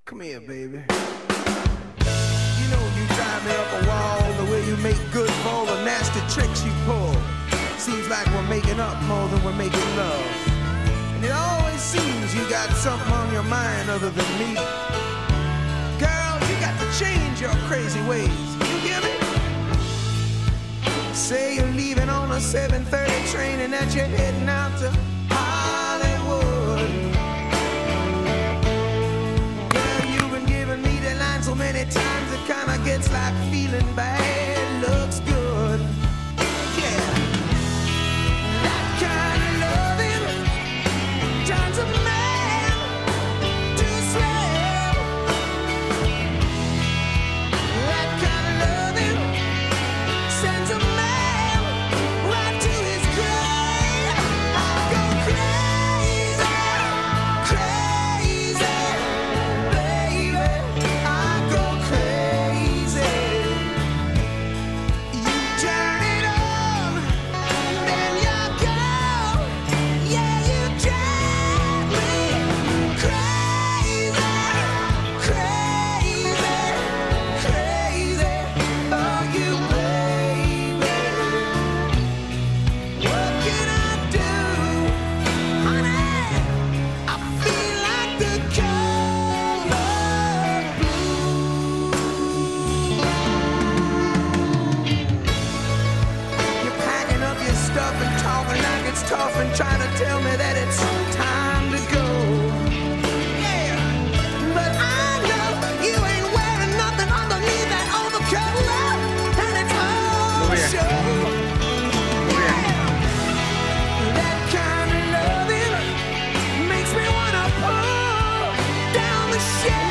Come here, baby. You know you drive me up a wall, the way you make good for all the nasty tricks you pull. Seems like we're making up more than we're making love. And it always seems you got something on your mind other than me. Girl, you got to change your crazy ways. You hear me? Say you're leaving on a 7:30 train and that you're heading out to Hollywood. Girl, you've been giving me the line so many times it kinda gets like feeling bad looks good. Yeah, that kind of loving turns a man to slave. That kind of loving sends a man right to his grave. I go crazy, crazy, baby. I go crazy. You turn it on, then you go. Yeah, you drive me crazy, crazy, crazy. Oh, you baby. What can I do, honey? I feel like the color blue. You're packing up your stuff and talking like it's tough and trying to tell me that it's time to go. Yeah, but I know you ain't wearing nothing underneath that overcoat, and it's all show. That kind of loving makes me wanna pull down the shade.